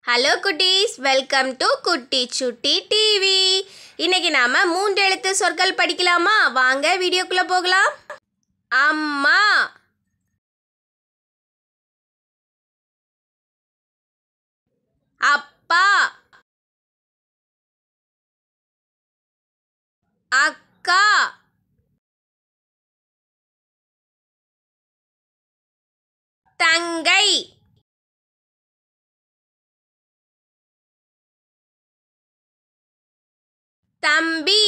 Hello குட்டீஸ், welcome to குட்டி சுட்டி டிவி. இன்னைக்கு நாம 3 எழுத்து சொற்கள் படிக்கலாமா? வாங்க வீடியோக்குள்ள போகலாம். அம்மா, அப்பா, அக்கா, தங்கை, தம்பி,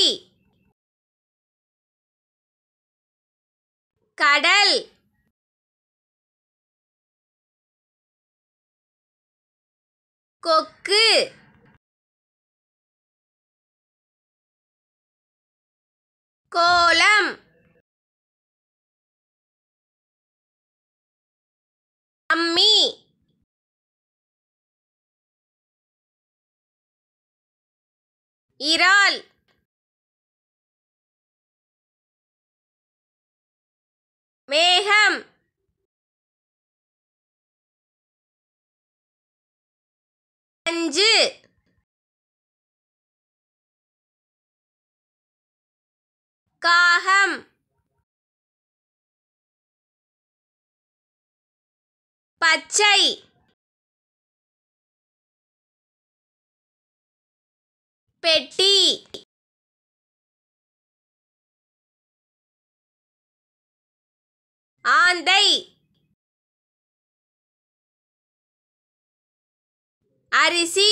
கடல், கொக்கு, கோலம், அம்மி, இறால், மேகம், பஞ்சு, காகம், பச்சை, பெட்டி, ஆந்தை, அரிசி,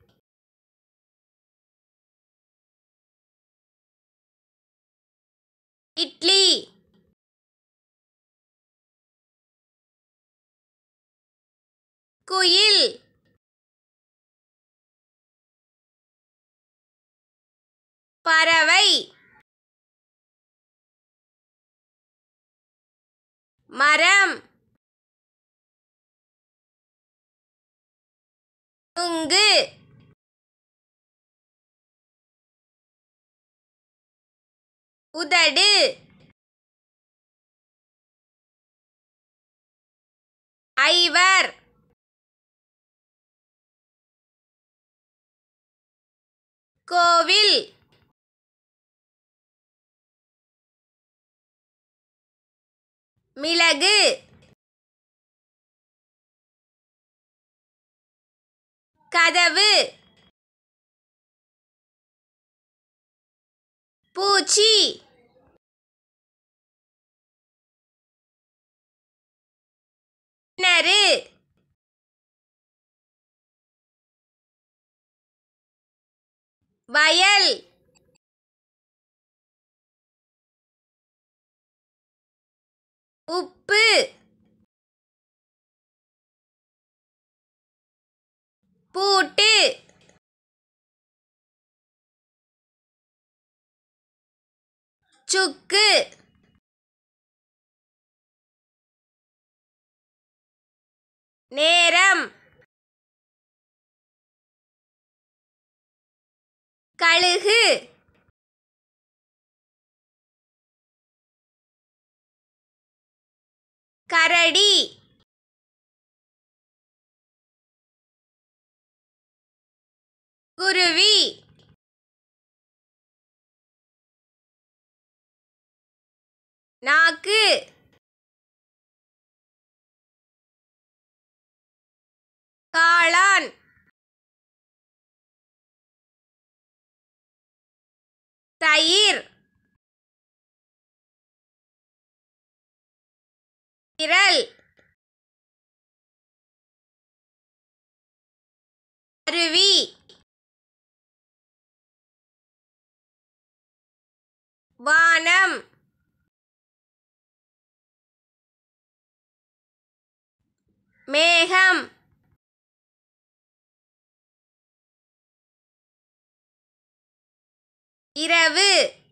இட்லி, குயில், பறவை, மரம், நுங்கு, உதடு, ஐவர், கோவில், மிளகு, கதவு, பூச்சி, கிணறு, வயல், உப்பு, பூட்டு, சுக்கு, நேரம், கழுகு, கரடி, குருவி, நாக்கு, காளான், தயிர், விரல், அருவி, வானம், மேகம், இரவு,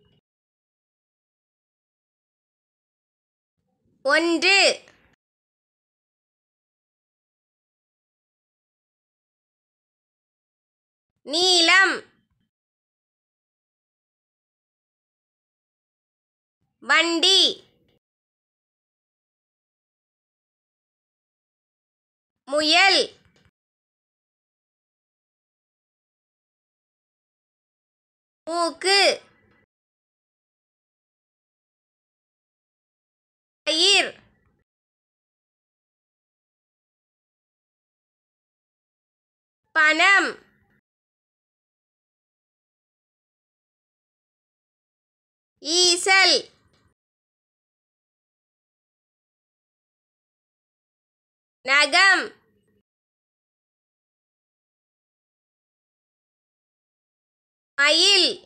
ஒன்று, நீலம், வண்டி, முயல், மூக்கு. பயிர். பணம். ஈசல். நகம். மயில்.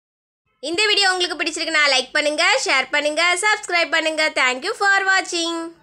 இந்த வீடியோ உங்களுக்கு பிடிச்சிருக்குன்னா லைக் பண்ணுங்க, ஷேர் பண்ணுங்க, சப்ஸ்கிரைப் பண்ணுங்க. தேங்க்யூ ஃபார் வாட்சிங்.